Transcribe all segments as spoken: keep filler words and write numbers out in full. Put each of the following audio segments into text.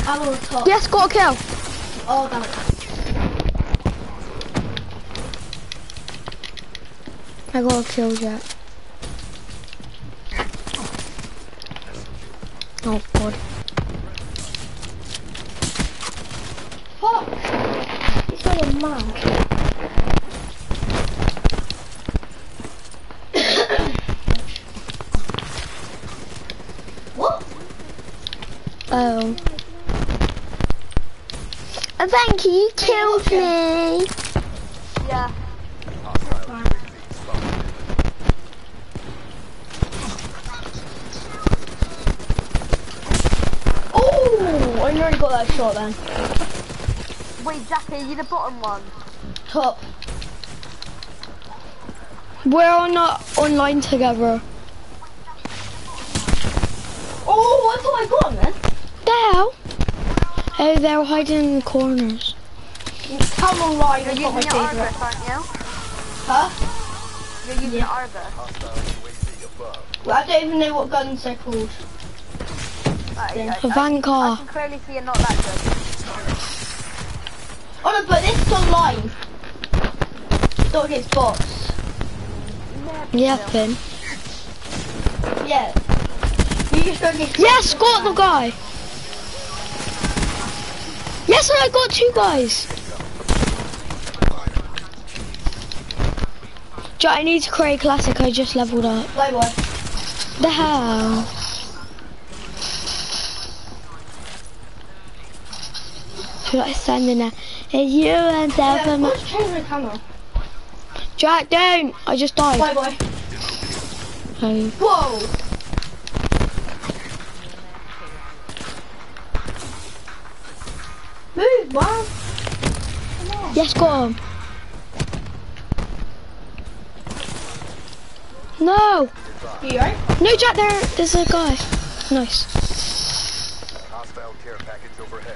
I'm on top. Yes, got a kill. Oh, damn it. I got a kill, Jack. Oh, God. Fuck! It's so mad. What? Oh. Uh, thank you, you killed me. Yeah. Oh, I nearly got that shot then. Wait, Jackie, are you the bottom one? Top. We're not online together. Oh, I thought I got him then. The hell? Oh, they're hiding in the corners. Come online, You're it's using not my your favourite. Argus, aren't you? Huh? You're using Yeah. your Argus. Well, I don't even know what guns they're called. Right, Yeah. I, I, Vanguard. I can clearly see you're not that good. Oh no, but this is online. Not against bots. Yeah, Finn. Yeah. You just go against Yes, got the guy. Yes, I got two guys. Jack, I need to create a classic. I just leveled up. Bye bye. The hell? Should I stand in there? It's you and Yeah, Devin. let's change my camera. Jack, don't. I just died. Bye bye. Oh. Whoa! Move, man! Come on. Yes, got him. No. You right? No, Jack, there, there's a guy. Nice. Hostile care package overhead.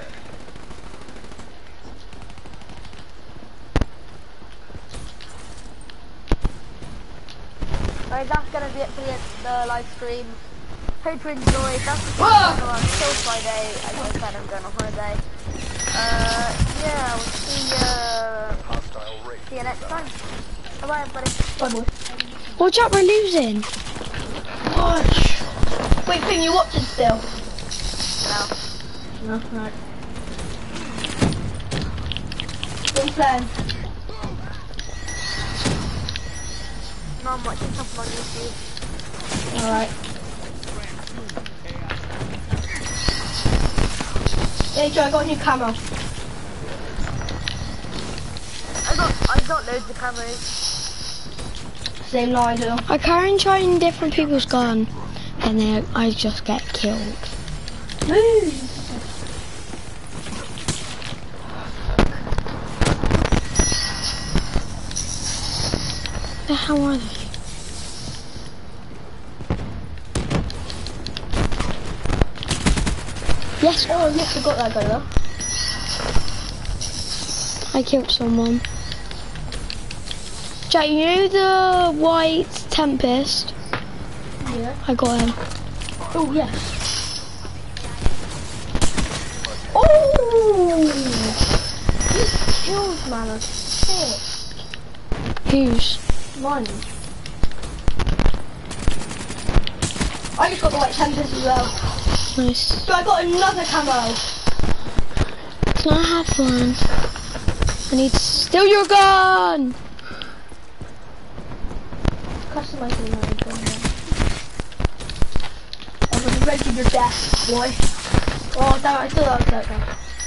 Right, that's gonna be it for the, the live stream. Hope you enjoyed. That's the Whoa! final one until Friday. As I said, I'm going on holiday. Uh, yeah, we'll see you. Hostile race. See you next time. Bye bye, everybody. Bye boy. Oh, Jack, we're losing. Gosh. Wait, Finn, you watching still? No. No, right. What are you playing? No, I'm watching something on YouTube. Alright. Hey Joe, I got a new camo. I got, I got loads of cameras. Same no I do. I carry on trying different people's gun, and then I just get killed. Move! The hell are they? Yes, Oh yes, I got that guy though. I killed someone. Jack, you know the white Tempest? Yeah. I got him. Oh yes. Oh! These kills, man, are sick. Who's? Mine. I just got the white Tempest as well. Nice. So I got another camo. Can I have one? I need to steal your gun! Customizing my gun. I'm gonna ready to your death, boy. Oh damn it, I still have that gun.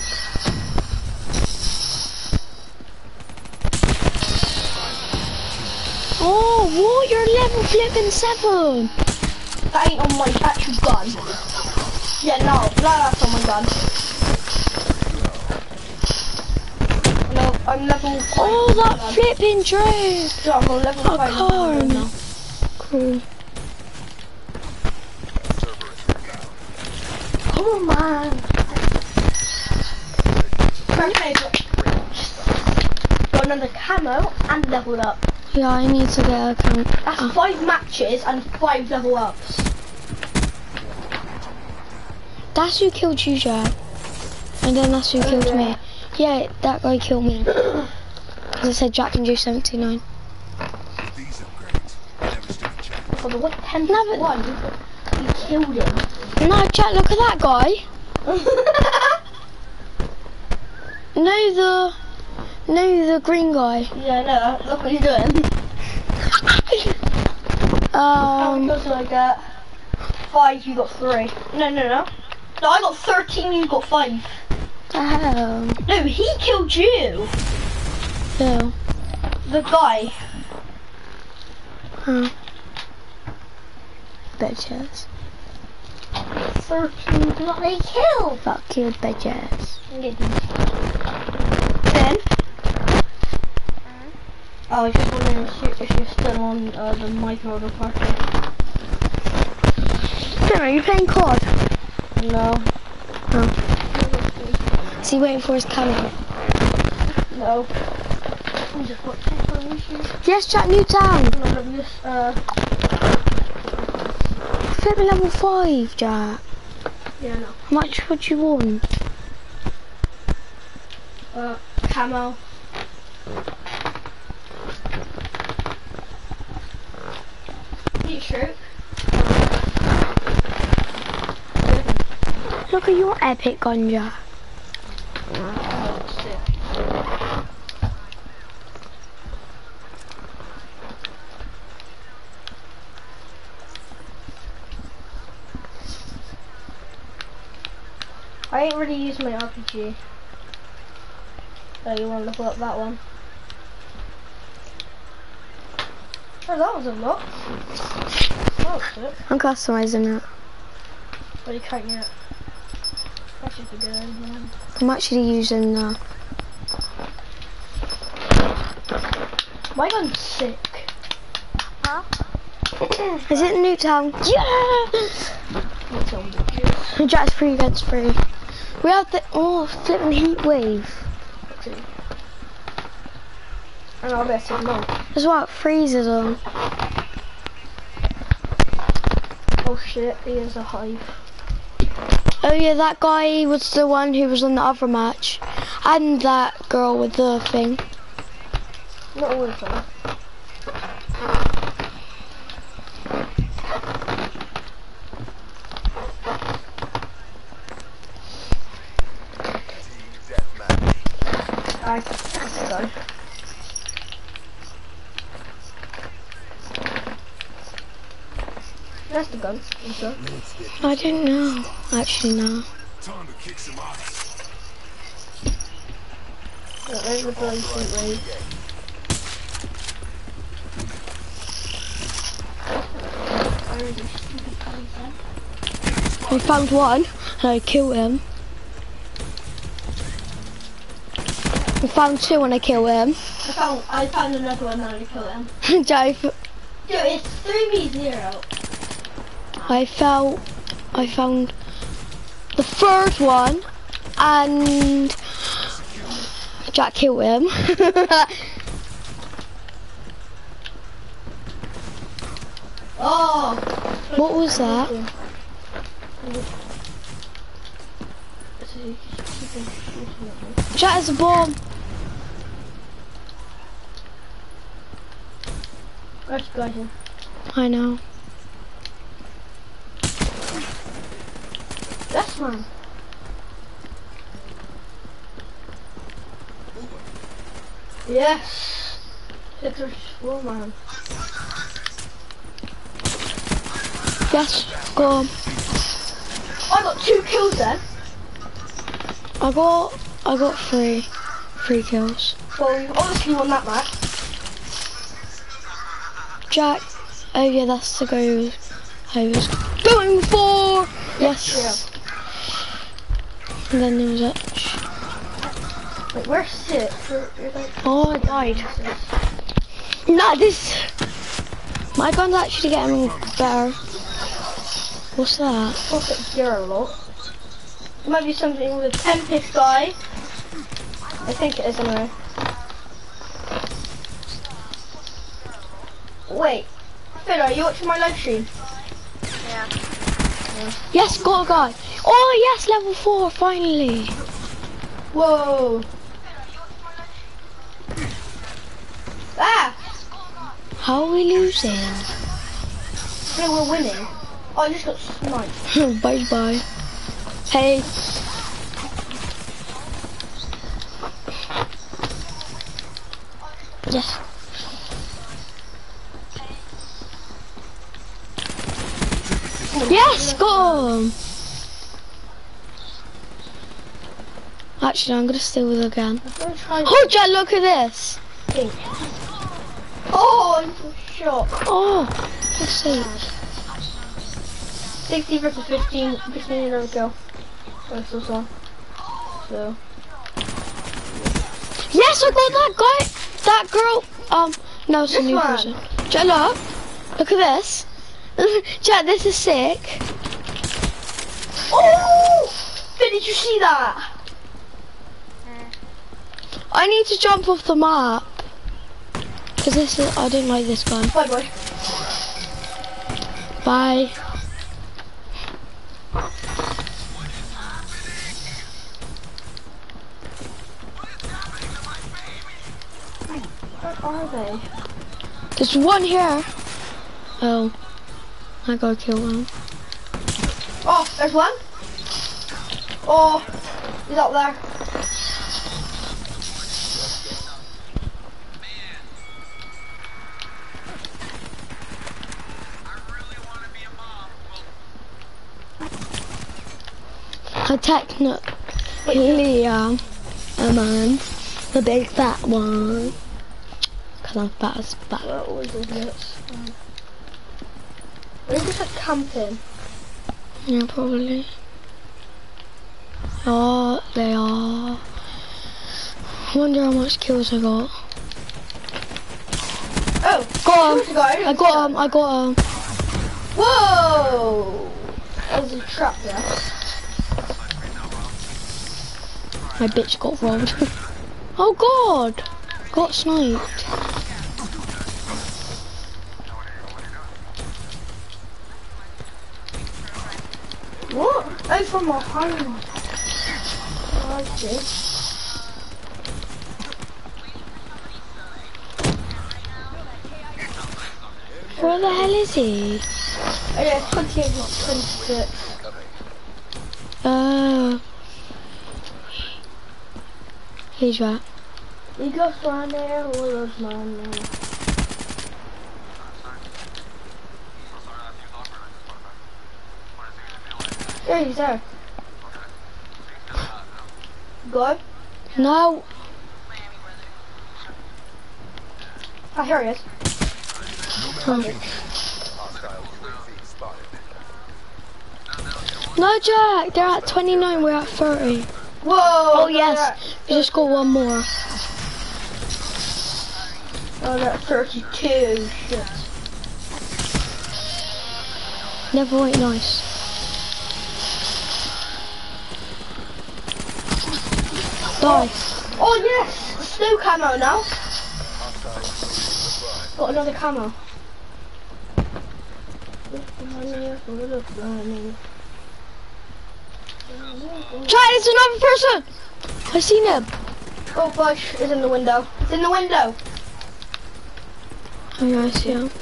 Oh, what? You're level flipping seven! That ain't on my actual gun. Yeah, no, no, that's on my gun. No, I'm level five. Oh, that flipping drove! So I'm on level A five. car. now. Cool. Come on, man. Okay, got another camo and leveled up. Yeah, I need to get a count. That's Oh. five matches and five level ups. That's who killed you, Jack. And then that's who killed me. Yeah, that guy killed me. Because I said Jack can do seventy-nine. These upgrades never stood a chance. For the what ten No, but- one, you killed him. No, Jack, look at that guy. No, the... No, the green guy. Yeah, no, look what he's doing. How many Um... kills did I get? Five, you got three. No, no, no. No, I got thirteen, you got five. The hell? No, he killed you. Yeah. The guy. Huh. Bitches. thirteen, not they killed. Fuck you, bitches. Then? Oh, I just wondering if, you, if you're still on uh, the micro party. Are you playing C O D? No. Oh. Is he waiting for his camera? No. I'm just watching for an issue. Yes, Jack Newtown. No, let me just, uh, Flip me level five, Jack. yeah, no. How much would you want? Uh, camo. T-shirt. Look at your epic gun, Jack. Oh, sick. I ain't really used my R P G. So you want to pull up that one? Oh, that was a lot. That was sick. I'm customizing it. But you can't yet. That should be good. Yeah. I'm actually using uh My gun's sick. Huh? Is it Newtown? Yeah! It's on the Jack's free, Red's free. We have the oh flipping heat wave. And I'll bet it more. That's why it freezes on. Oh shit, he is a hive. Oh yeah, that guy was the one who was on the other match. And that girl with the thing. Not all of them. Team deathmatch. I let's go. That's the gun. Also. I don't know. Actually, no. Time to kick some ass. Yeah, there's the bloody heat wave. I found one and I killed him. I found two and I killed him. I found I found another one and I killed him. Jack, Dude, it's three v zero. I felt I found the third one and Jack killed him. Oh! What was that? Jack has a bomb. Where's the guy here? I know. This one. Yes! Six or four, man. Yes, go on. I got two kills then. I got I got three. Three kills. Well, you obviously won that match. Jack, oh yeah, that's the guy I was going for. Yes. And then there was Etch. Wait, where's Sid? You're, you're like, Oh, I died. Nah, this. My gun's actually getting better. What's that? what's it, gear a lot? It might be something with a Tempest guy. I think it is anyway. Wait, Phil, are you watching my live stream? Yeah. Yes, got a guy. Oh yes, level four, finally. Whoa. Ah! How are we losing? Okay, we're winning. Oh, I just got sniped. Bye bye. Hey. Yes. Yes, got him. Actually, I'm gonna steal it again. I'm gonna try Oh, Jack, look at this. pink. Oh, I'm shot. Oh, let's see. sixty versus fifteen. fifteen another kill. That's so sad. So. Yes, I got that guy. That girl. Um, no, it's a This new one. person. Jack, look. Look at this. Jack, this is sick. Oh! Did you see that? I need to jump off the map. Cause this is, I don't like this gun. Bye bye. Bye. Where are they? There's one here. Oh, I gotta kill one. Oh, there's one. Oh, he's up there. I technically am a man, the big fat one. Cause I'm fat as fat. Where are those idiots? They're just like camping. Yeah, probably. Oh, they are. I wonder how much kills I got. Oh, Got where's him. the guy? I got him. I got him. Whoa! There's a trap there. My bitch got rolled. Oh God! Got sniped. What? Oh, from behind. Oh, I see. Where the hell is he? Oh yeah, twenty-eight, not twenty-six. Uh, he's right. He goes down there, all those man there. Yeah, he's there. Go. No. Oh, here he is. No, Jack. They're at twenty-nine. We're at thirty. Whoa! Oh no, yes. We just got one more. Oh, that's thirty-two. Shit. Never wait. Nice. Nice. Oh yes! Snow camo now. Got another camo. Jack, it's another person. I seen him. Oh, Bush is in the window. It's in the window. Oh yeah, I see him.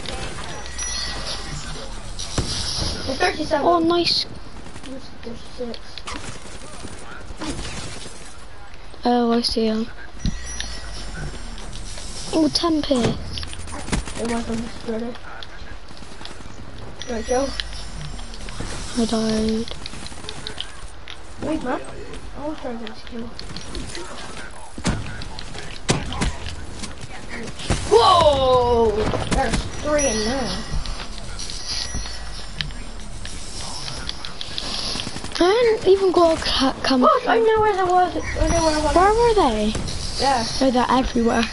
There's thirty-seven. Oh, nice. There's six. Oh, I see him. Oh, Tempest. It was on the spreader. Right, Joe. I died. Wait, man. I want to try this kill. Whoa! There's three in there. I haven't even got a ca come. Oh, I know where I was. I know where I was. Where were they? Yeah. Oh, they're everywhere.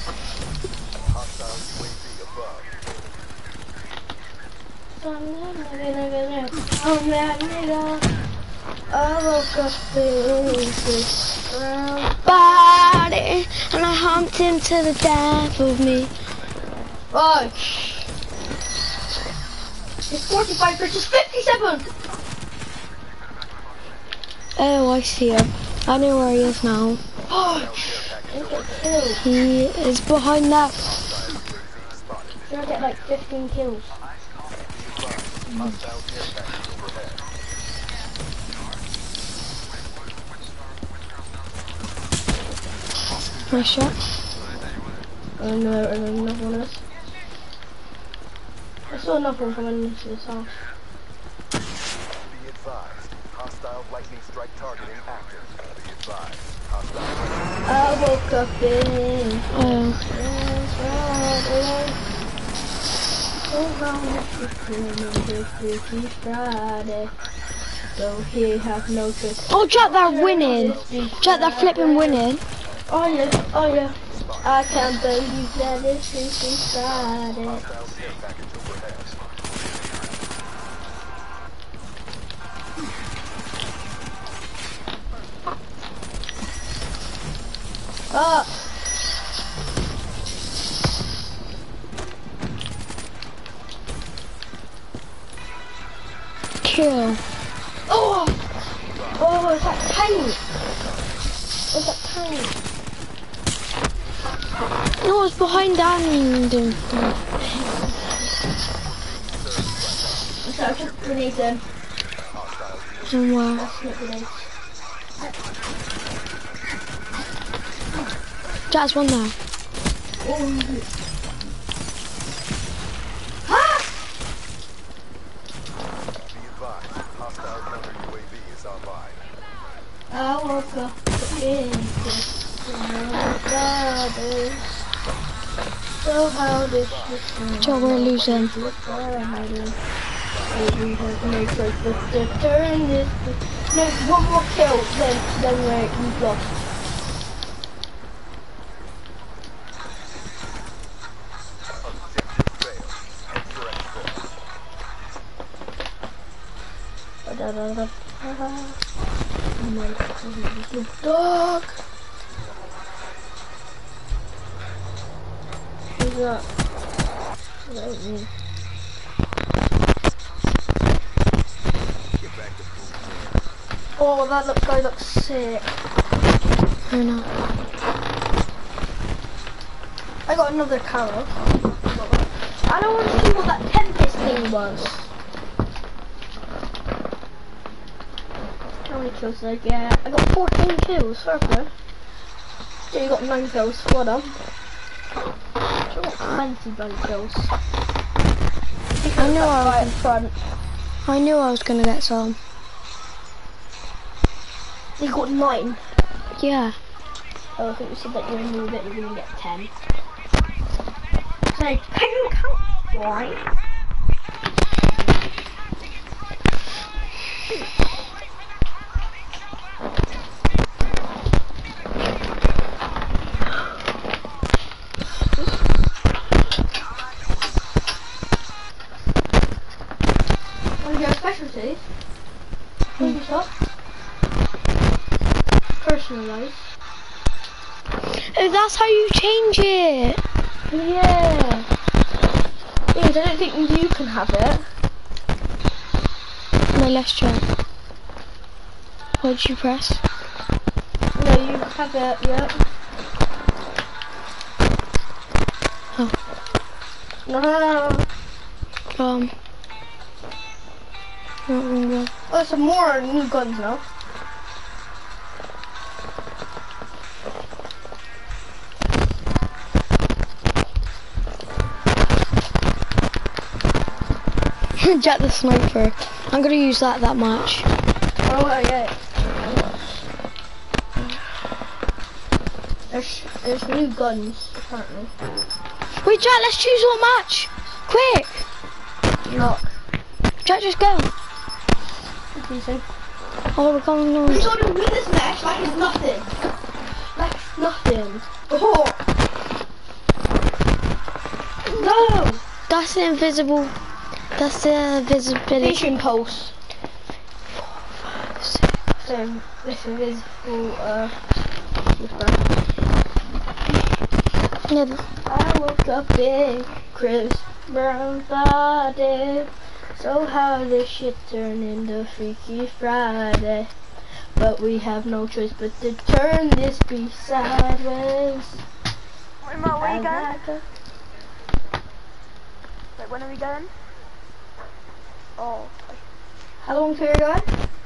I'm that nigga. I woke up feeling sick around. Body, and I humped into the death of me. Oh. It's forty-five versus fifty-seven. Oh, I see him. I know where he is now. Don't get killed. He is behind that. You're gonna get like fifteen kills. Nice shot. Oh no, and then another one is. I saw another one coming into this house. Be advised, hostile lightning strike targeting active. Be advised, hostile. I woke up in. Oh. So long it's Freaky Friday. So he have no choice. Oh, Jack, they're winning. Jack, they're flipping winning. Oh yeah, oh yeah. I can't believe that it's Freaky Friday. Ah. Kill. Oh! Oh, it's that tank! It's that tank! No, it's behind Danny. So I took grenades in. And where? That's not grenades. Jack's one there. Oh. Ah! Be advised, hostile counter U A V is online. I woke up in the so how did you Jack, we're losing. We have no choice but to turn this. No, one more kill, then then we're we've lost. Da, da, da. Oh my God, this dog. Who's that? That ain't me. Oh, that look, guy looks sick. I know. I got another carrot. I don't want to see what that Tempest thing was. How many kills did I get? I got fourteen kills, fair play. Yeah, you got nine kills, well done. I got twenty bloody kills. I knew I Right was. in front. I knew I was gonna get some. You got nine. Yeah. Oh, I think you said that you knew that you were gonna get ten. So, can you count? Right. What are your specialties? What do you stop? Personalised. Oh, that's how you change it. Yeah. James, I don't think you can have it. No, let's try. What did you press? No, you have it, yeah. Oh. No, no, no. Um. Not wrong one. Oh, there's some more new guns now. Jack the sniper. I'm gonna use that that much. Oh, well, yeah. There's, there's new guns, apparently. Wait, Jack, let's choose one match. Quick. Not. Jack, just go. Confusing. Oh, we're going on. Who's going to win this match? Like it's nothing. Like it's nothing. Oh. No. That's the invisible. That's the visibility. Vision pulse. So this is visible. Uh. Yeah. I woke up in Chris Brown's body. So how this shit turn into Freaky Friday? but we have no choice but to turn this beast sideways. Wait, Mark, where are you going? Like a- Wait, when are we going? Oh. How long till you're going?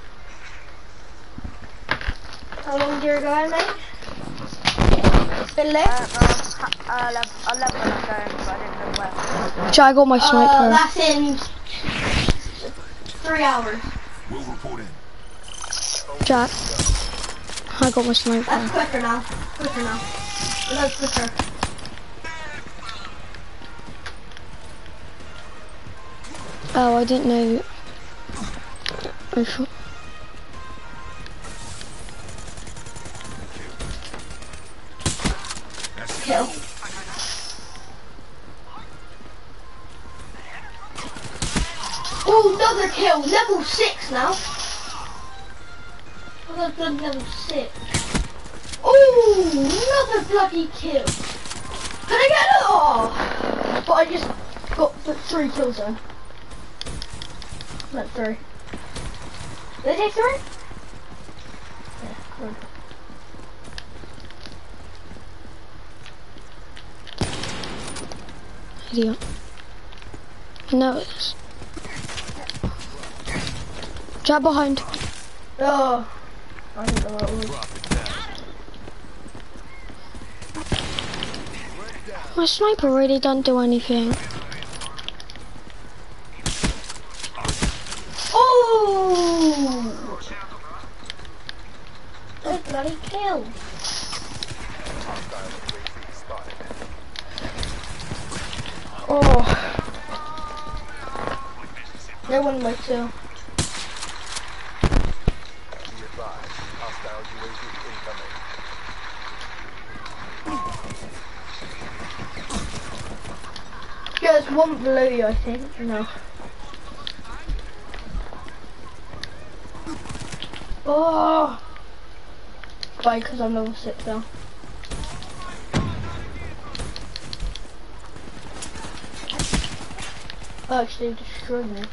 How long till you're going, mate? Still Uh, late? uh, uh, eleven, eleven when I'm going, but I didn't know where. Jack, I got my Uh, sniper. that's in three hours. We'll report in. Jack, I got my That's sniper. quicker now. Quicker now. That's quicker. Oh, I didn't know. I thought- Kill. Oh, another kill. Level six now. Another bloody level six. Oh, another bloody kill. Can I get it? Oh, but I just got th three kills then. Not three. Did I take three? Yeah, good. Idiot. I know it is. Jack behind. Oh, I don't know what it was. Drop it down. My sniper really doesn't do anything. Oh! Good bloody kill. Hostile U A V spotted. Oh. They won by two. Be advised. Hostile U A V incoming. There's one below you, I think. No. Oh! Why? Because I'm level six now. Oh, actually, destroyed me.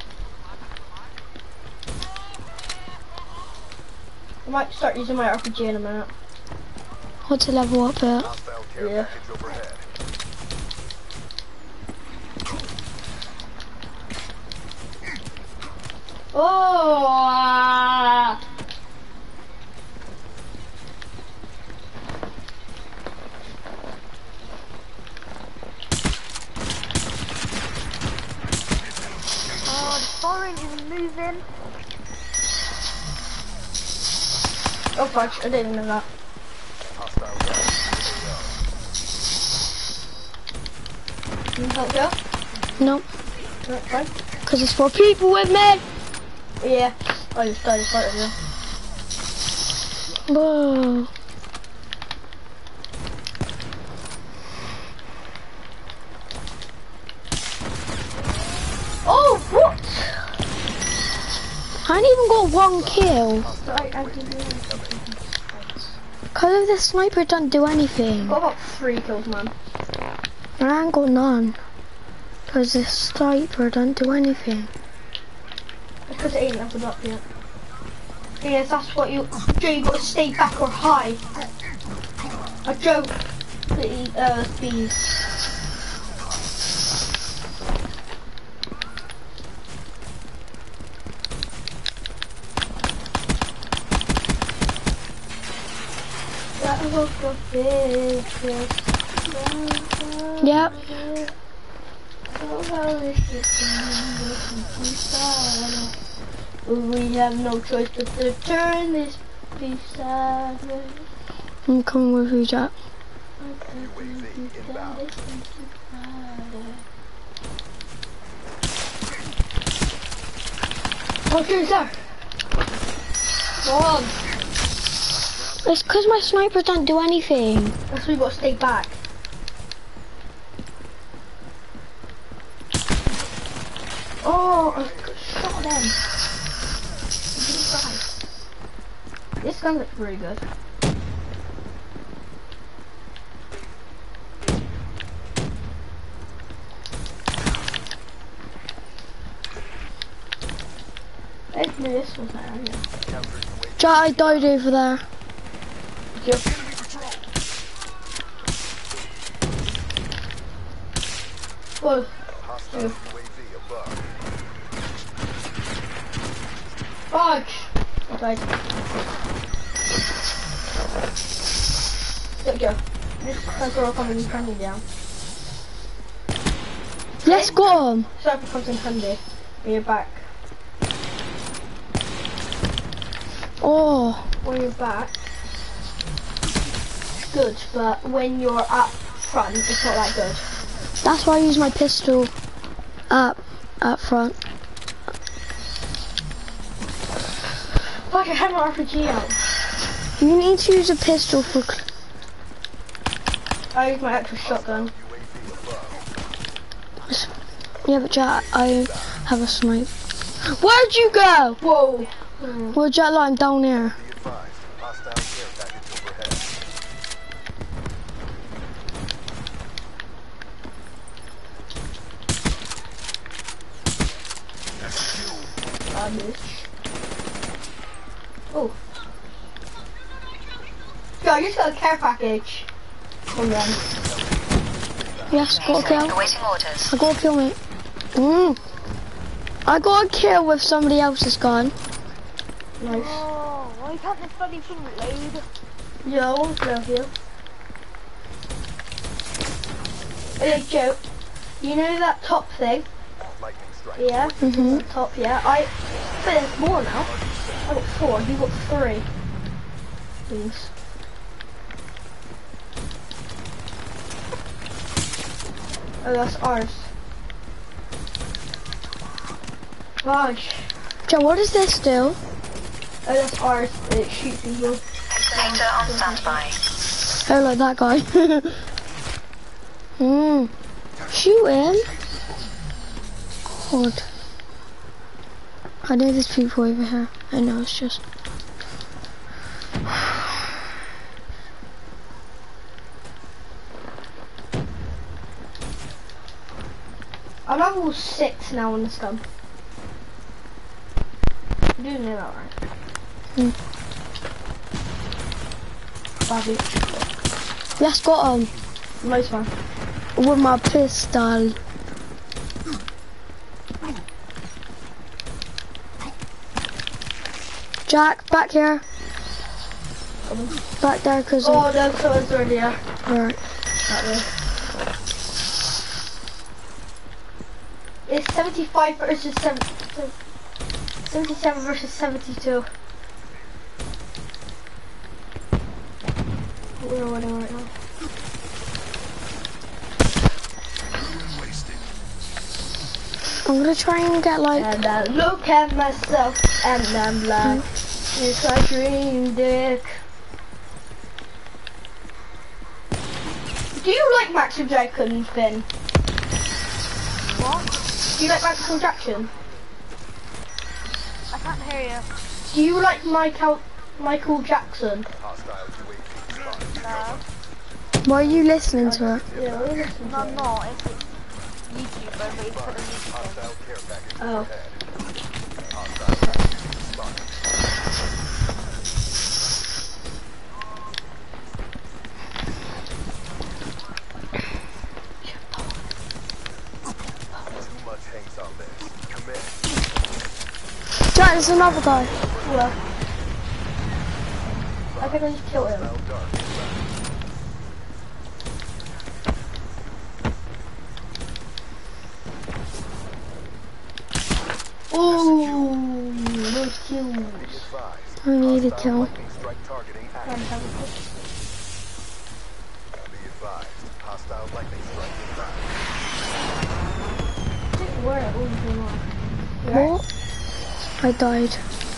I might start using my R P G in a minute. What's a level up here? Hostile care Yeah. package overhead. Oh! Ah. Oh, the firing is moving. Oh, fudge, I didn't know that. Hostile gas. Can you help out? No, No, fine. because it's for people with me. Yeah, I just died in front of you. Whoa. Oh, what? I ain't even got one kill. I, I didn't know. Because of the sniper doesn't do anything. Got about three kills, man. I ain't got none. Because the sniper doesn't do anything. It's because it ain't leveled up yet. Yes, that's what you do. You got to stay back or high. A joke. The uh, speed. That was the biggest. Yep. We have no choice but to turn this beast sideways. I'm coming with you, Jack. U A V inbound. Oh, here's there. Go on. It's because my sniper doesn't do anything. That's why we got to stay back. Oh, I got shot them. This gun looks really good. Hopefully this was there, yeah. Counter U A V Jack, I died over there. Yep. Whoa. Hostile Yep. U A V above. Fudge! I died. There we go. This sniper will come in handy down. Yes, got him. Sniper comes in handy when you're back. Oh, When you're back, it's good, but when you're up front, it's not that good. that's why I use my pistol up, up front. Fuck, I had my R P G out. You need to use a pistol for. Cl I use my actual shotgun. U A V above. yeah, but Jack, I have a snipe. Where'd you go? Whoa! Mm. Well, Jack, like, I'm down here. Be advised. Hostile care package overhead. I missed. Oh. Yo, I just got a care package from them. Yes, got a kill. Awaiting orders. I got a kill, mate. Mm. I got a kill with somebody else's gun. Nice. Oh, why can't this bloody thing load? Yo, I want to love you. Hey, Joe, you know that top thing? Lightning strike. Yeah? Mhm. Top, yeah. I but there's more now. I got four, you got three. Please. Oh, that's ours. Gosh. Joe, what does this do? Oh, that's ours. It shoots people. Incinerator on standby. Oh, like that guy. Hmm. Shoot him. God. I know there's people over here. I know, it's just. I'm level six now on this gun. You do know that, right? Hmm. Bobby. Yes, got him. Nice one. With my pistol. Jack, back here. Back there, cause Oh, no, someone's already here. right. That way. It's seventy-five versus seven, seventy-seven versus seventy-two. We're winning right now. Wasted. I'm gonna try and get like. And I look at myself and I'm like, it's a dream, dick. Do you like Maxwell Jackson, Finn? What? Do you like Maxwell Jackson? I can't hear you. Do you like Michael Michael Jackson? Hostile U A V spotted. No. Why are you listening to it? Yeah, we listen No, to I'm it. not. It's a YouTuber, but he's put a music on. Hostile care package Oh. overhead. Hostile package spotted. Too much hangs on this. Commit. Jack, there's another guy. Well, I think I just killed him. Hostile dark. Ooh, those kills. Advised. I need a Hostile kill. lightning strike targeting Can active. have a kill. Be advised. Hostile lightning strike inbound. I think where it was going on. You alright? What? I died.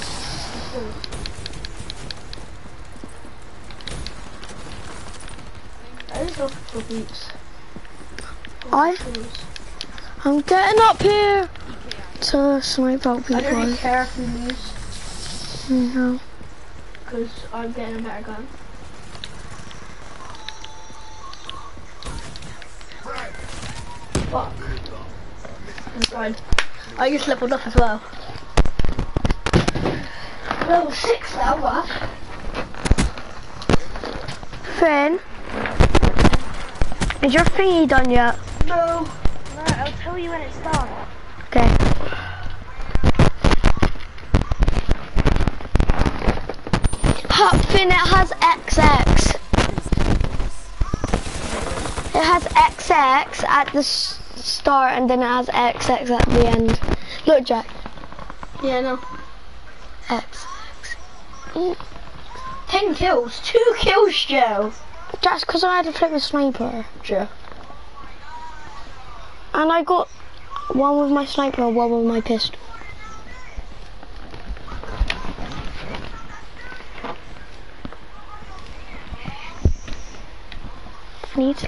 I just look for beats. I, I'm getting up here to snipe out I people. don't really care if we lose, No. because I'm getting a better gun. Fuck. I'm fine. I just leveled up as well. Level six now, what? Finn, is your thingy done yet? No. No, I'll tell you when it's done. Okay. Ha, Finn, it has X X. It has X X at the s start and then it has X X at the end. Look, Jack. Yeah, no. X X. Mm. Ten kills. Two kills, Joe. That's because I had to flip a sniper. Joe. And I got one with my sniper and one with my pistol. Neat.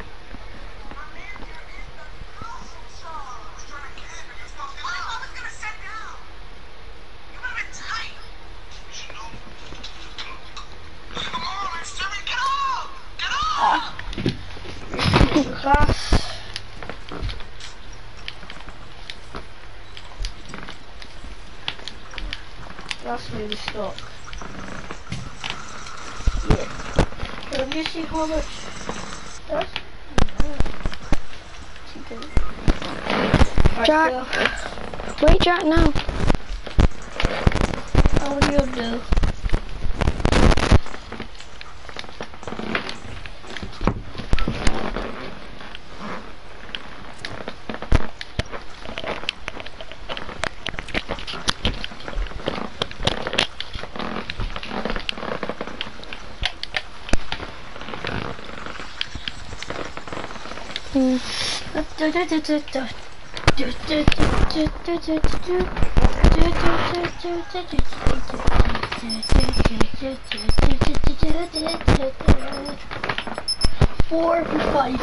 Class. That's really stuck. Yeah. Can you see how much that's? Jack. Wait, Jack, now. How would you do? Hmm. Four and five.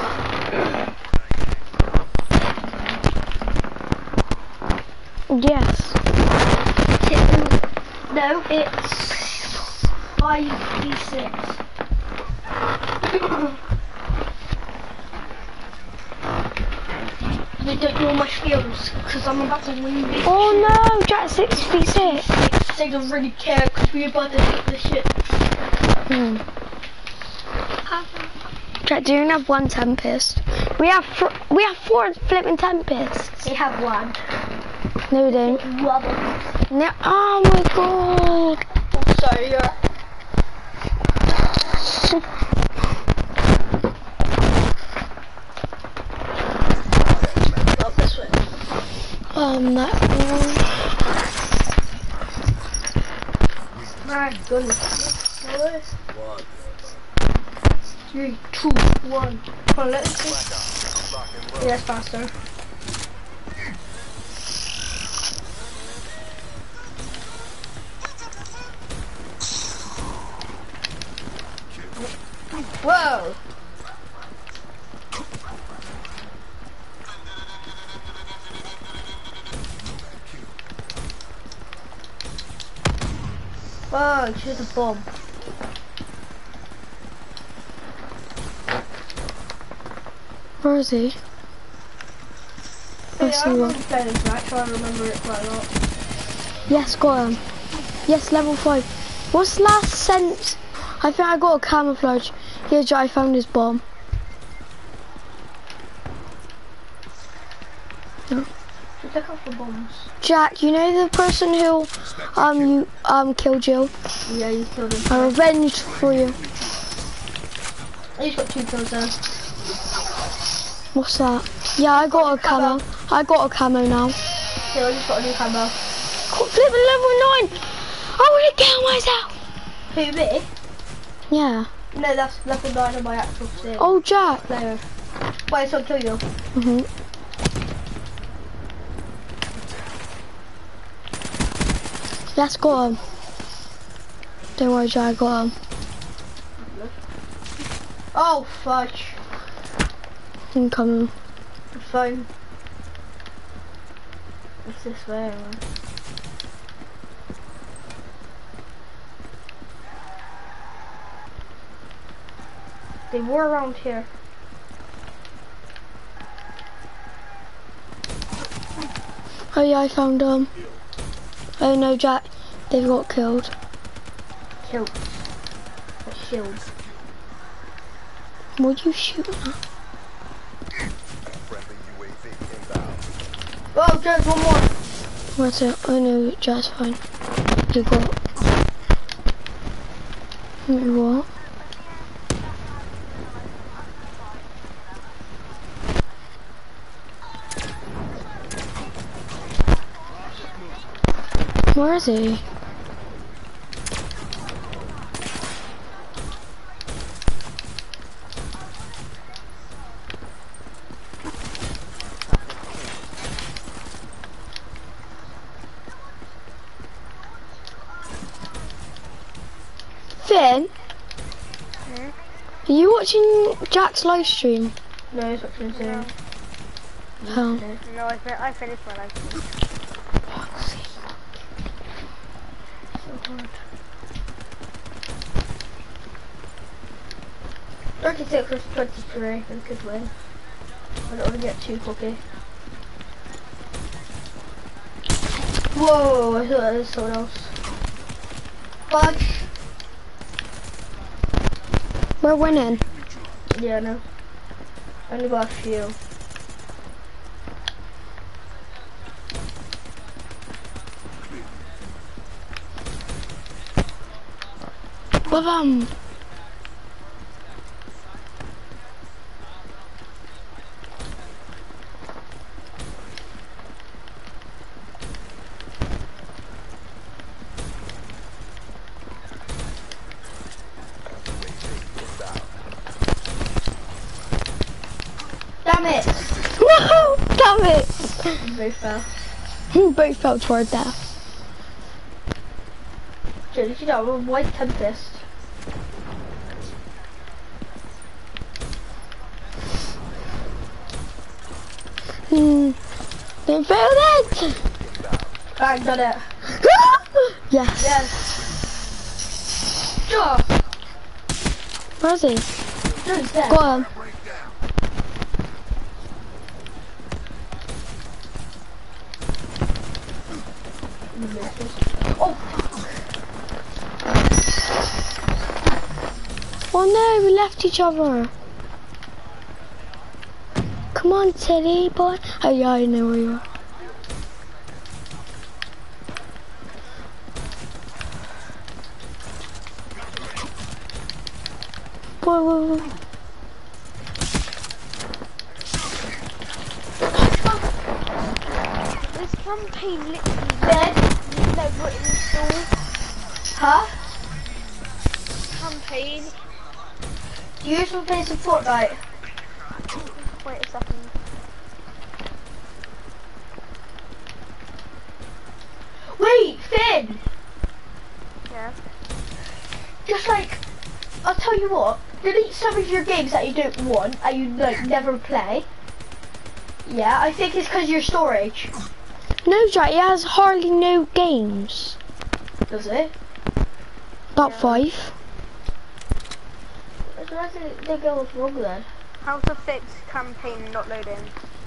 Yes. No, it's five v six. They don't know my skills because I'm about to win this. Oh no, Jack six v six. They don't really care because we're about to hit the shit. Hmm. Jack, do you have one Tempest? We have fr we have four flipping Tempests. They have one. No, we don't. One. No. Oh my god. I'm sorry, yeah. Up this way. Um, that one. My goodness. One. Three, two, one. Come on, let's see. Lock and roll. Yeah, it's faster. Whoa! Whoa, here's a bomb. Where is he? I Yeah, see I one. remember playing this match, so I remember it quite a lot. Yes, got him. Yes, level five. What's last sent? I think I got a camouflage. Here, Jack, I found his bomb. Yeah. Pick up the bombs. Jack, you know the person who um you um killed you? Yeah, you killed him. I revenged for you. He's got two kills there. What's that? Yeah, I got a camo. I got a camo now. Yeah, I just got a new camo. Flipping level nine. I want to kill myself. Who, me? Yeah. No, that's level nine of my actual sim. Oh, Jack. Player. Wait, so I'll kill you. Mhm. Let's got him. Don't worry, Jack, I got him. Oh, fudge. I'm coming. It's fine. It's this way, man. They were around here. Oh yeah, I found them. Oh no, Jack. They've got killed. Killed. A shield. What you shoot at? Friendly U A V inbound. Oh, there's one more. What's it? Oh no, just fine. You got. Wait, what? Where is he? Finn? Hmm? Are you watching Jack's live stream? No, it's watching the same. Oh. No, I, fin I finished my life. thirty-six versus twenty-three, we could win. I don't want to get too cocky. Whoa, I thought that was someone else. Fudge! We're winning. Yeah, no. I only got a few. Ba-bam! Damn it! No! Damn it! Very fast. Both fell to our death. Dude, did you know I'm a white tempest? Hmm. Don't fail it! I got it. Yes. Yes. Sure. Where is he? Dude's dead. Go on. Oh, Oh no, we left each other. Come on, Teddy boy. Oh yeah, I know where you are. Whoa, whoa, whoa. This campaign literally dead. never installed. Huh? Campaign. You used to play some Fortnite. Wait a second. Wait, Finn! Yeah. Just like, I'll tell you what, delete some of your games that you don't want and you like never play. Yeah, I think it's because your storage. No, Jack, he has hardly no games. Does it? About Yeah. five. I don't think they go what's wrong then. How to fix campaign not loading?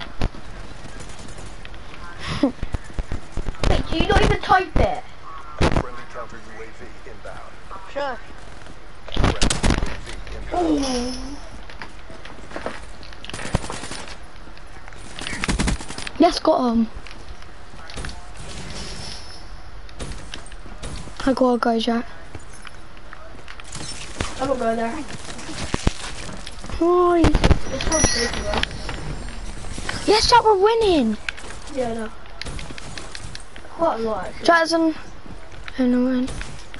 Wait, do you not even type it? Friendly counter U A V inbound. Sure. Friendly U A V inbound. Oh. Let's go home. I gotta go, Jack. I'm not going there. Why? It's hard to do that. Yes, Jack, we're winning. Yeah, no. Quite a lot actually. Jackson. I know when.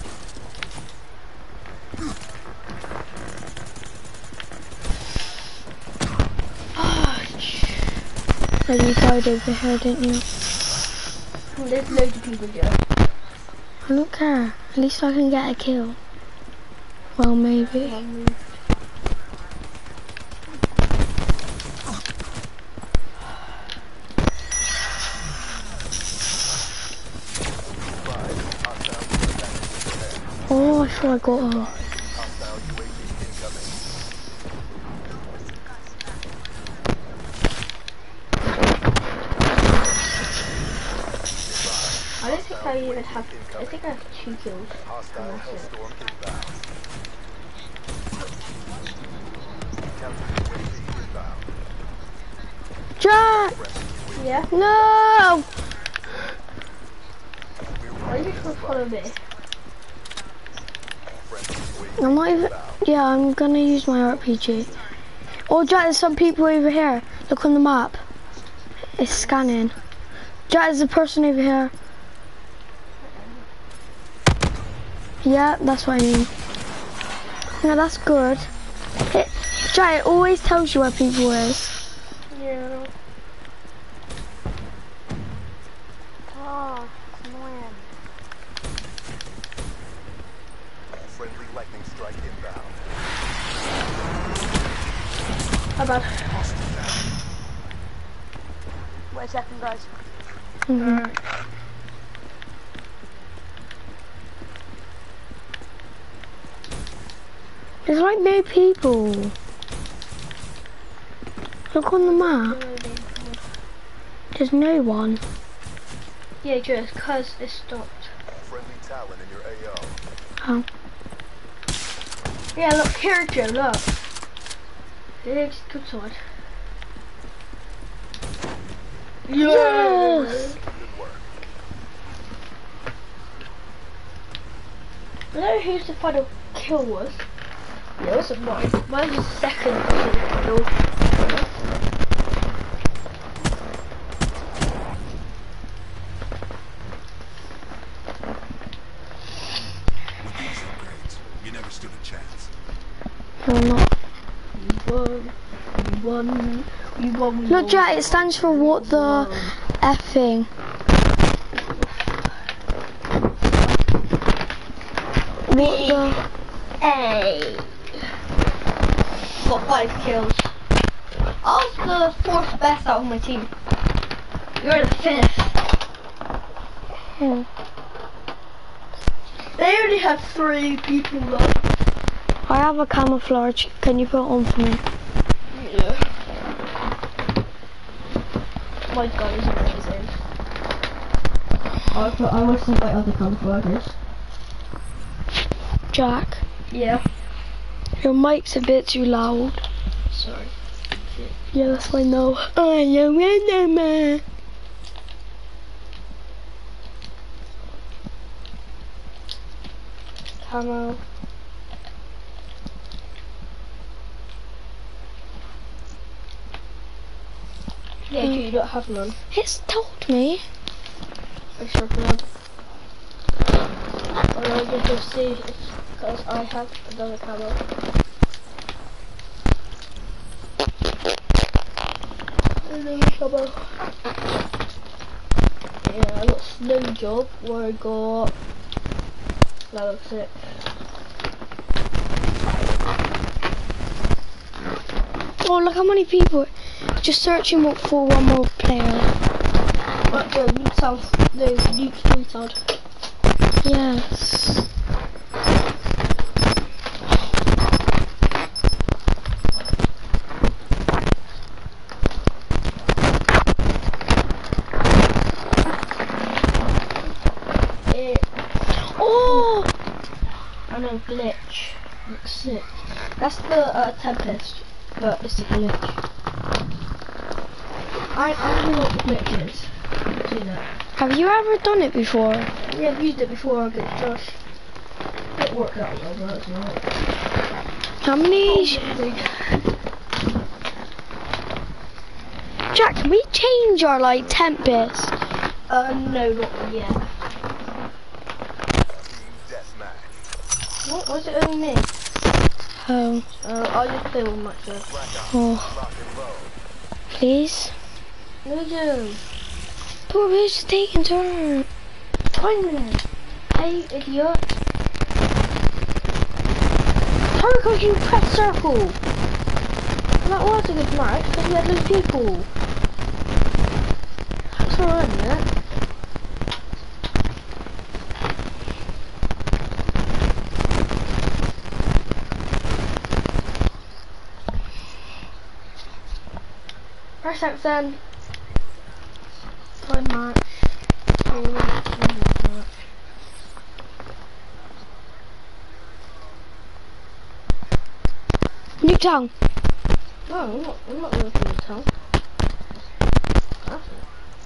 Oh, you died over here, didn't you? There's loads of people here. I don't care. At least I can get a kill. Well, maybe. Oh, I thought I got her. Hostile U A V incoming. I don't think I even have, I think I have two kills. Hostile And that's it. Hellstorm inbound. Counter U A V inbound. Jack! Yeah? No! Why are you trying to follow me? I'm not even, yeah, I'm gonna use my R P G. Oh, Jack, there's some people over here. Look on the map. It's scanning. Jack, there's a person over here. Yeah, that's what I mean. Yeah, that's good. It, Jack, it always tells you where people is. Yeah. Oh, it's annoying. Friendly lightning strike inbound. How bad? Wait a second, guys. Mm-hmm. There's like no people. Look on the map. There's no one. Yeah, just cause it stopped. Friendly Talon in your A O. Oh. Yeah, look here, Joe, look. It's good sword. Yes! Good work. I don't know whose the final kill was. Yeah, it wasn't mine. Mine was second kill. With these upgrades, you never stood a chance. No, I'm not. We won. We won. We won. We Look, won. Jack, it stands for what the effing. What the? Hey. Got five kills. I was the fourth best out of my team. You're the fifth. Hmm. They only had three people left. I have a camouflage. Can you put it on for me? Yeah. My gun is amazing. I put, I want to see my other camouflages. Jack, Yeah. your mic's a bit too loud. Sorry. Yes, I know. I am enemy. Camo. Yeah, Hmm. you don't have none. It's told me. I sure have. Or I'll just go see because I have another camo. Another camo. Yeah, I got Snow Job where I got level six. Oh, look how many people. Just searching for one more player. But the Nuke South, the Nuke three sound. Yes. It, Oh! I know, glitch. Looks sick. That's the uh, Tempest, but it's a glitch. I, I don't know what the glitch is. See that? Have you ever done it before? Yeah, I've used it before on Glitch Josh. It worked out well, but it's alright. How many? Jack, can we change our like Tempest? Uh, no, not yet. Team deathmatch. What was it only me? Oh, Uh, I'll just play one match then. oh, Lock and load. please. No, Joe. But we're just taking turn. Wait a minute. Hey, idiot. How could you press circle? That was a good match, because we had those people. That's alright, yeah. Press X then. Play match. the town. No, I'm not, I'm not looking at the town. That's it.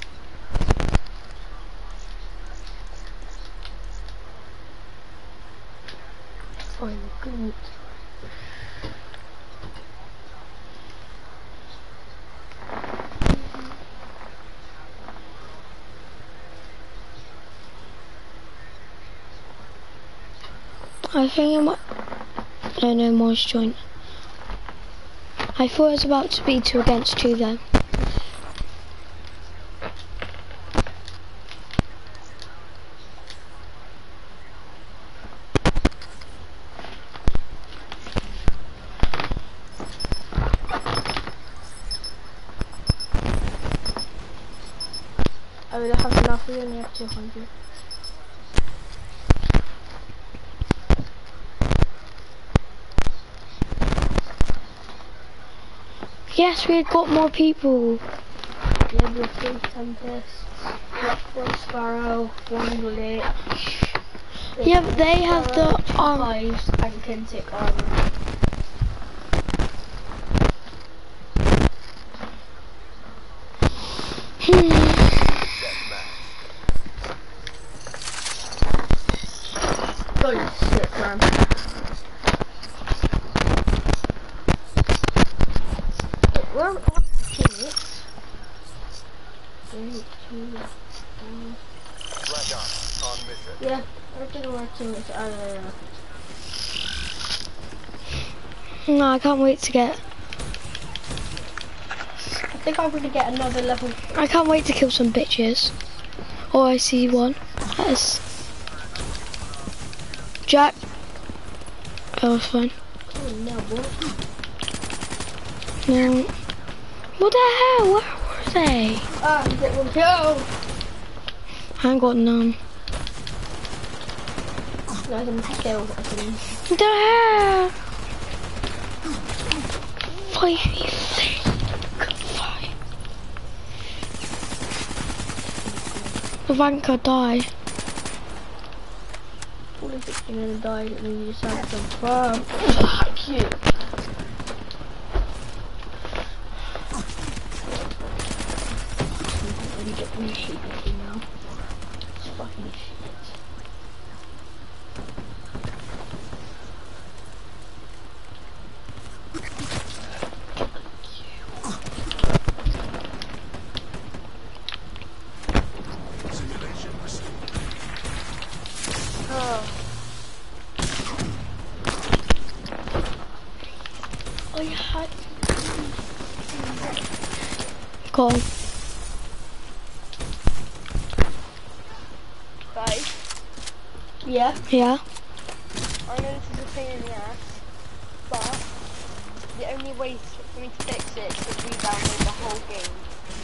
Fine, good. I think it might. No, no, Moore's joint. I thought it was about to be two against two then. I will have enough, we only have two hundred. Yes, we got more people. Yeah, the three Tempests, one Sparrow, one Bullet. Yeah, but they have the arm. Fives and Kintic armor. Holy shit, man. Where are the teammates? Three, two, one. Black Ops on mission. Yeah, I don't know where teammates are. Uh, No, I can't wait to get. I think I'm gonna get another level. I can't wait to kill some bitches. Oh, I see one. That is. Jack. That was fine. Oh no, what? No. What the hell? Where were they? Ah, you get one kill. I ain't got none. No, I can kill. I can. What the hell? Fight me, flick. Fight. The Vanka die. What if it's gonna die and then you just have some fun? Fuck you. Let me get me shit now. It's fucking shit. Simulation resumed. Oh, you had. Go on. Guys, Yeah. Yeah. I know this is a pain in the ass, but the only way for me to fix it is to re-download the whole game.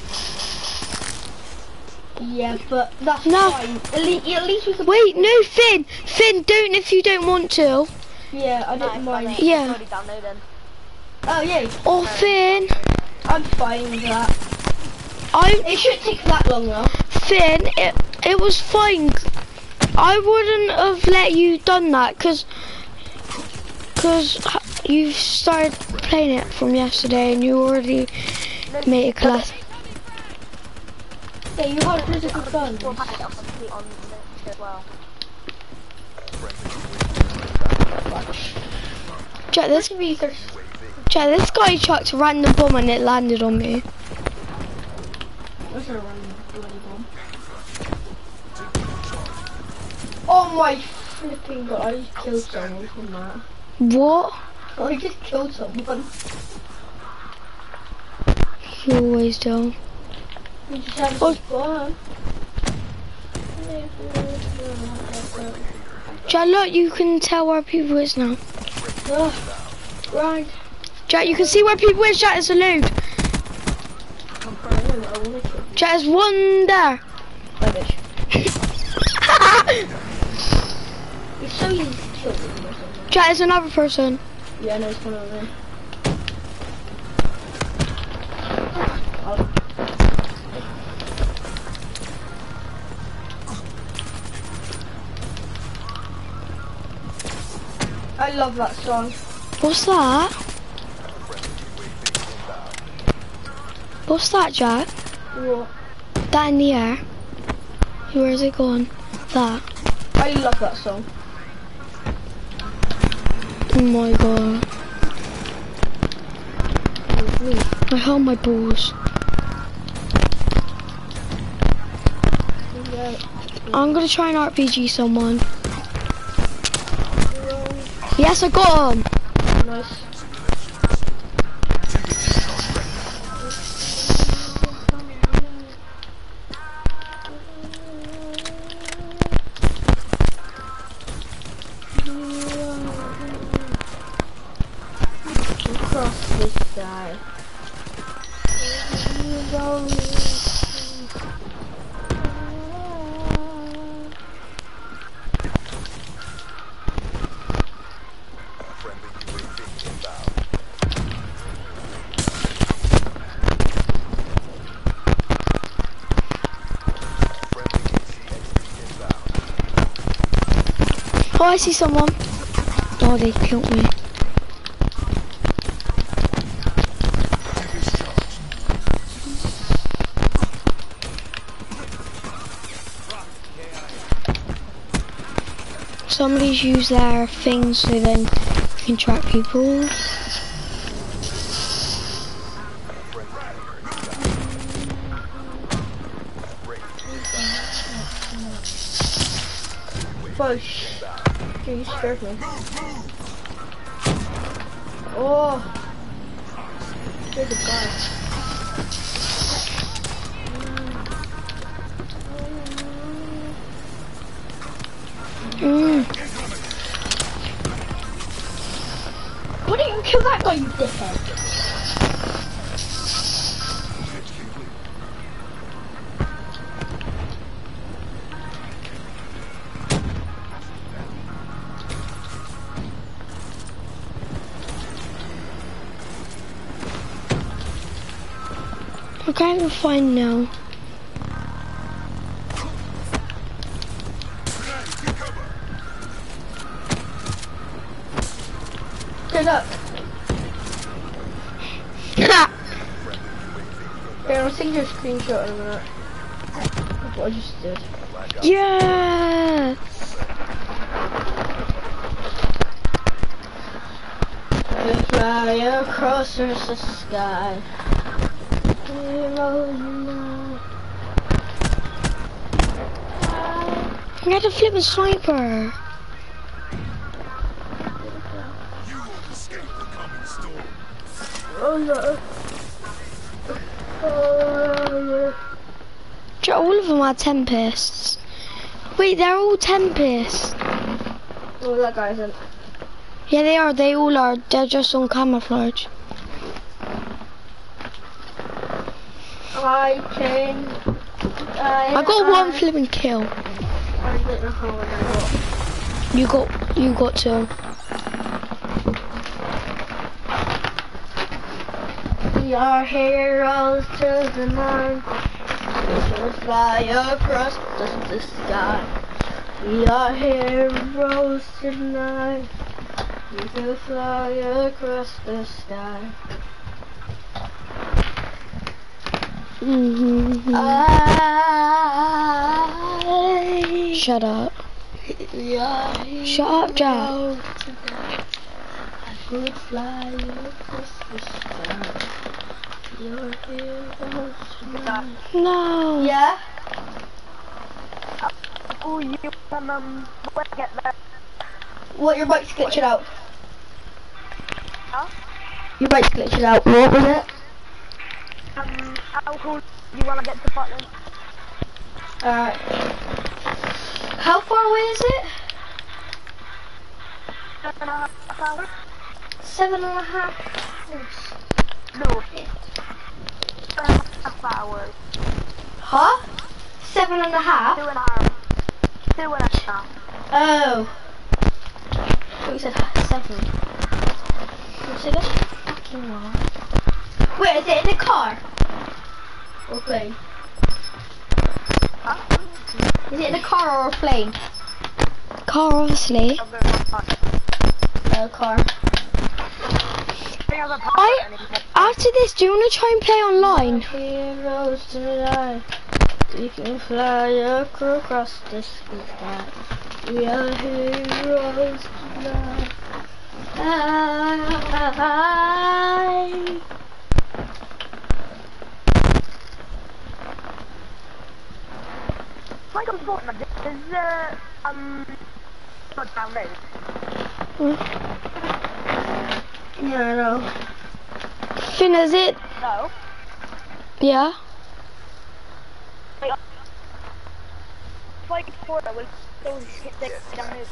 Yeah, but that's No. fine. At least, at least we can. Wait, no, Finn. Finn, don't if you don't want to. Yeah, I No, don't it's mind. fine, Yeah. It's already downloaded. Oh yeah, Or Finn. I'm fine with that. I It shouldn't take that long though. Finn. It it was fine. I wouldn't have let you done that because because you started playing it from yesterday and you already made a class. Yeah, you had physical fun. Four packet I'll complete on this as well. Check this. Check this guy chucked a random bomb and it landed on me. What's a random bloody bomb? Oh my flipping god, I just killed someone from that. What? I just killed someone. You always do. We just had Oh. some fun. Jack, look, you can tell where people is now. Oh, right. Jack, you can see where people is. Jack, there's a load. I'm crying, I wanna kill you. Jack, there's one there. Rubbish. It's so easy to kill people or something. Jack, there's another person. Yeah, I know it's one of them. Oh. I love that song. What's that? What's that, Jack? What? That in the air? Where is it going? That. I love that song. Oh my god. I held my balls. I'm gonna try and R P G someone. Yes, I got him! Nice. Across the sky. Oh, I see someone. Oh, they killed me. Somebody's used their things so then you can track people. Push. You scared me. Oh. There's a guy. Mm. Why didn't you kill that guy, you dickhead? I can't even find now. Get up. Here, I'll send you a screenshot in a minute. That's what I just did. Yeah! We fly across the sky. Heroes unite. I had a flipping sniper. You will escape the coming storm. Oh no. Oh, Joe, all of them are Tempests. Wait, they're all Tempests. oh, that guy isn't. Yeah, they are. They all are. They're just on camouflage. I can. I, I got one I, flipping kill. I don't know how I got. You got. You got two. We are heroes to the night. We shall fly across the, the sky. We are heroes tonight. We shall fly across the sky. Mm-hmm. I, Shut up. we are Shut up, Jack. heroes tonight. I could fly across the sky. We are heroes tonight. No. Yeah? Oh, you can um, when I get there. What, your bike's glitching out? Huh? Your bike's glitching out. What was it? Um, I'll call you when I get to Portland. Alright. How far away is it? Seven and a half hours? Seven and a half hours. No. Seven and a half hours. Huh? Seven and a half? Two and a half. Two and a half. Oh. What you said seven. You said that's fucking wrong. Wait, is it in a car? Or a plane? Huh? Is it in a car or a plane? Car, obviously. I'm going to A car. Hey, have a I, after this, do you want to try and play online? Heroes tonight. We can fly across the sky. We are heroes tonight. I... Like on Fortnite, there's uh, um, not download. Yeah, I know. Finn, is it? No. Yeah. Like, like Fortnite, will still hit the download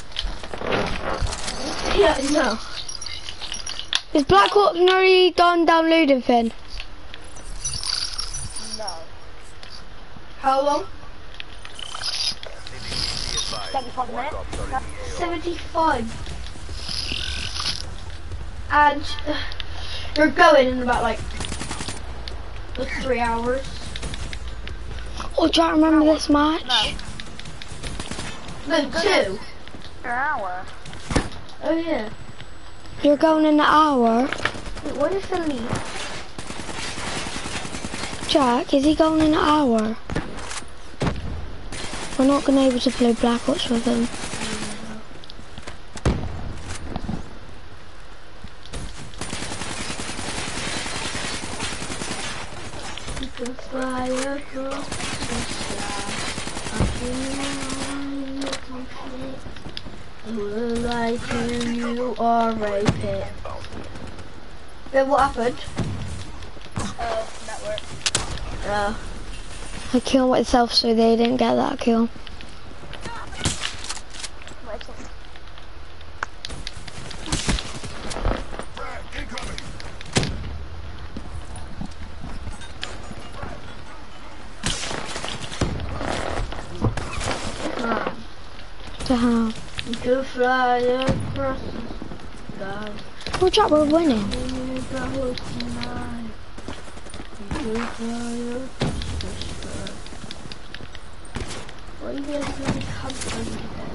it. Yeah, no. Is Black Ops already done downloading, Finn? No. How long? seventy-five minutes. seventy-five. And uh, you're going in about like like three hours. Oh, do you remember this match? No. No, two. An hour. Oh yeah. You're going in an hour. Wait, what is the lead? Jack, is he going in an hour? We're not going to be able to play Black Ops with him. You can fly across the sky. I feel complete. Will I turn you are a pit? Then what happened? Uh, network. Uh, I killed myself so they didn't get that kill. Wait a second. Frag incoming. ah, To how? you can fly across the sky. Oh, Jack, we're winning. You can go tonight. You can fly across the sky. What are you guys doing? Come from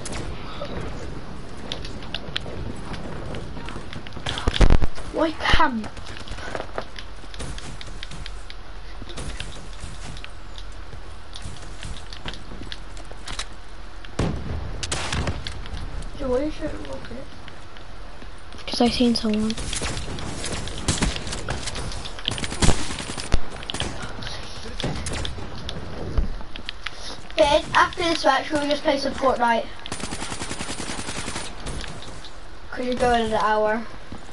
Why camp? So why you shouldn't walk it? Because I seen someone. Ben, after this match, we'll just play some Fortnite. Cause you're going in an hour.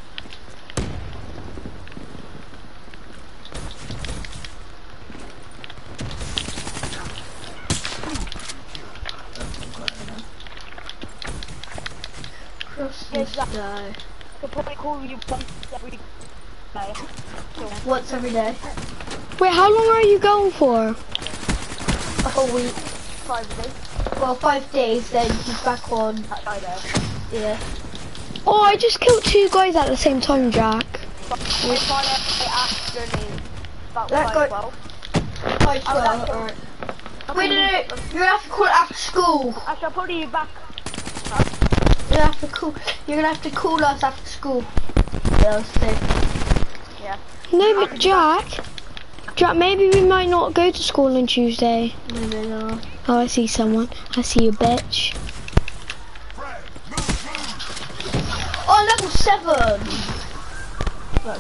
Cross the Yes, that- sky. They'll probably call you once every day. Once every day. Wait, how long are you going for? A whole week. Five days. Well, five days, then he's back on. That Friday. Yeah. Oh, I just killed two guys at the same time, Jack. But on Friday afternoon. About That five guy- twelve. Five twelve, alright. Wait, no, no, you're gonna have to call it after school. Actually, I'll probably be back. You're gonna have to call. You're gonna have to call us after school. Yeah, I'll stay. Yeah. No, but Jack, Jack, maybe we might not go to school on Tuesday. Maybe not. Oh, I see someone. I see you, bitch. Frag, move, move. Oh, level seven. Look.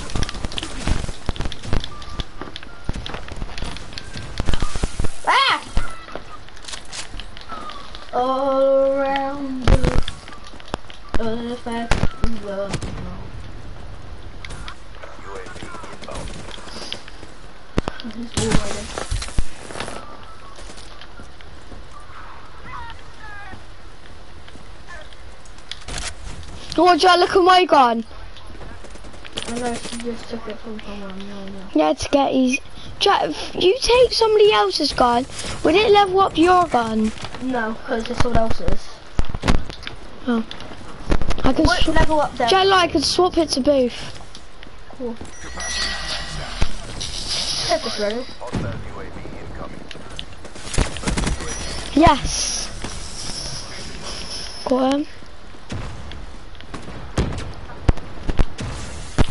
Ah! All around the earth and the world. U A V inbound. He's already. Oh, Jack, look at my gun. I know she just took it from someone. No, no. Yeah, to get easy. Jack, if you take somebody else's gun, would it level up your gun? No, because it's someone else's. Oh. I can What sw- level up there? Jack, look, I can swap it to both. Cool. Take this ready. Hostile U A V incoming. Yes. Got him.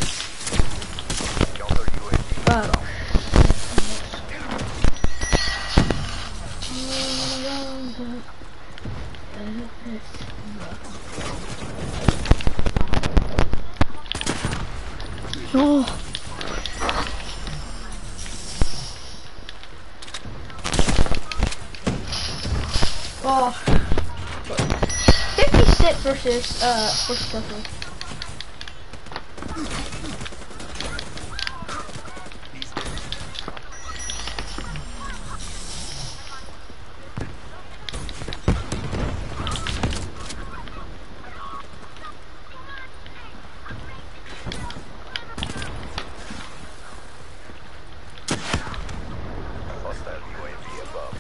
Oh. Oh. fifty-six versus, uh, forty-seven. Hostile U A V above.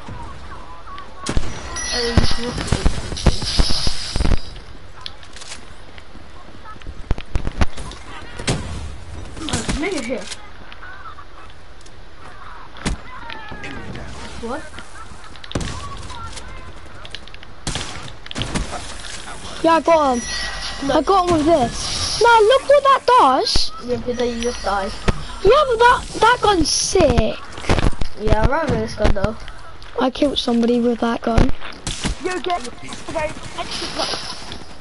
Oh, nigga here. Enemy down. What? Yeah, I got him. I got him with this. Now look what that does. Yeah, but then you just died. Yeah, but that, that gun's sick. Yeah, I remember this gun though. I killed somebody with that gun. You get very extra close.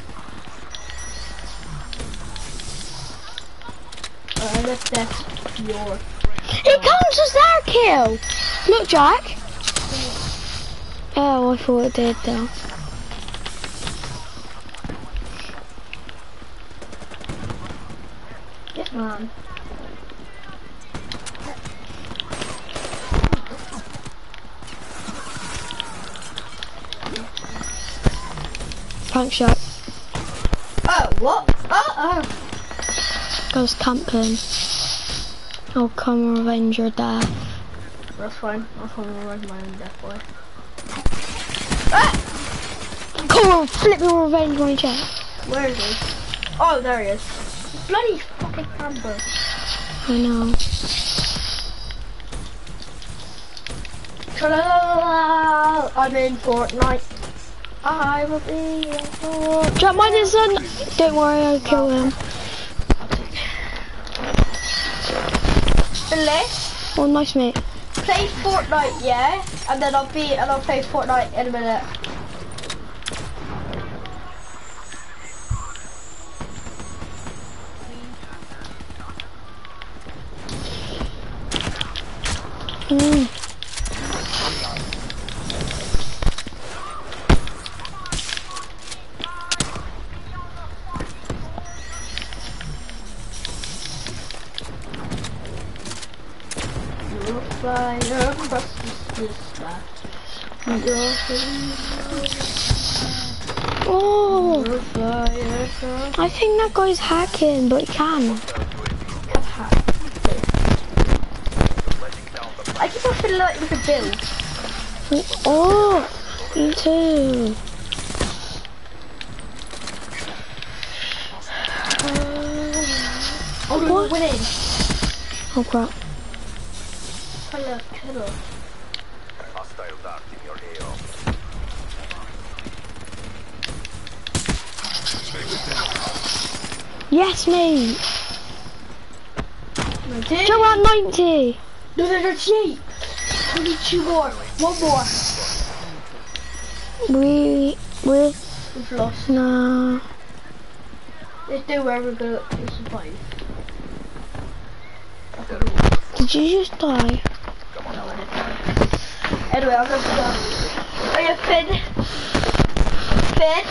Alright, that's that's your. It counts as their kill. Look, Jack. Oh, I thought it did though. Get man. Thanks, Jack. Oh, what? Oh, oh. Goes camping. I'll come revenge your death. That's fine. I'll come and run my own death boy. Come on, flip your revenge my Jack. Where is he? Oh, there he is. Bloody fucking camper. I know. Tra-la-la-la. I'm in Fortnite. I will be in Fortnite. Jack, mine isn't. Don't worry, I'll kill him. Unless Oh, nice mate. play Fortnite, yeah, and then I'll be and I'll play Fortnite in a minute. Mm. You'll fly across the sky. Oh, You'll fly across. I think that guy's hacking, but he can. I just don't feel like we could build. Oh, me too. Oh, we're winning. Oh crap. Hello, hello. Hostile dart in your A O. Yes, mate. ninety. Joe at ninety. No, there's eight. We need two more. One more. We, we, We've lost. nah. Let's do where we're gonna survive. Did you just die? Anyway, I'm gonna go. Oh yeah, Finn. Finn.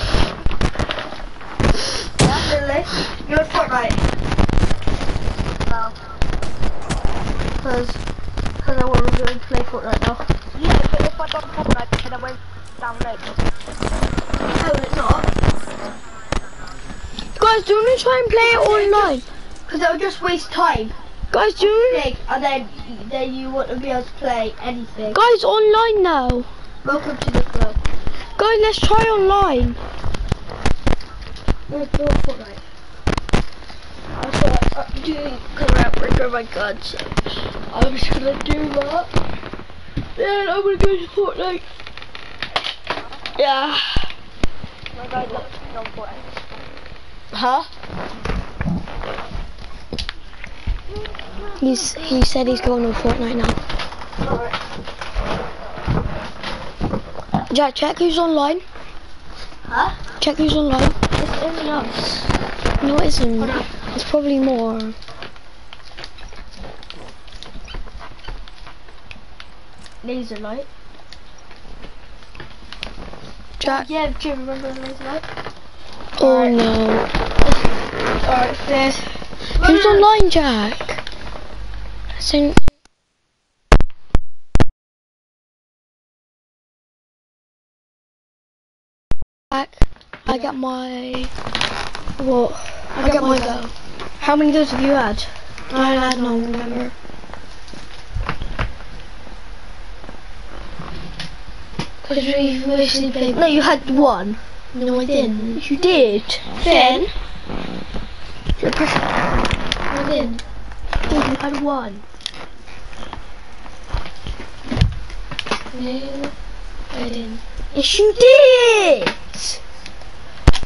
Yeah, Lily. You're in Fortnite. No. Cause, cause I want to go and play Fortnite now. Yeah, but if I don't Fortnite, then I won't download it. No, it's not. Guys, do you want to try and play it online? Cause that would just waste time. Guys, do you, Big, and then, then you wouldn't be able to play anything. guys, online now. Welcome to the club. Guys, let's try online. Let's do Fortnite. Also, I'm doing correct work on my gun, so I'm just gonna do that. Then I'm gonna go to Fortnite. Yeah. My guy's not on Fortnite. Huh? He's he said he's going on Fortnite now. Alright. Jack, check who's online. Huh? Check who's online. It's in us. No, it isn't. It's probably more. laser light. Jack. Yeah, Jim, remember the laser light? Oh Alright. no. Alright, there's... Who's online, Jack? Sing. Jack, I got my. What? I got my go. How many goes have you had? I had no remember. Because we mostly played. No, you had one. No, I didn't. You did. Finn? You're pushing. I didn't. You had one. No, I didn't. Yes, you did.